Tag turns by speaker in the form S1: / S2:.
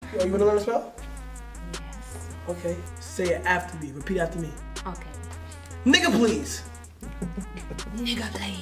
S1: Yo, you wanna learn to spell?
S2: Yes.
S1: Okay. Say it after me. Repeat after me.
S2: Okay.
S1: Nigga, please.
S2: Nigga, please.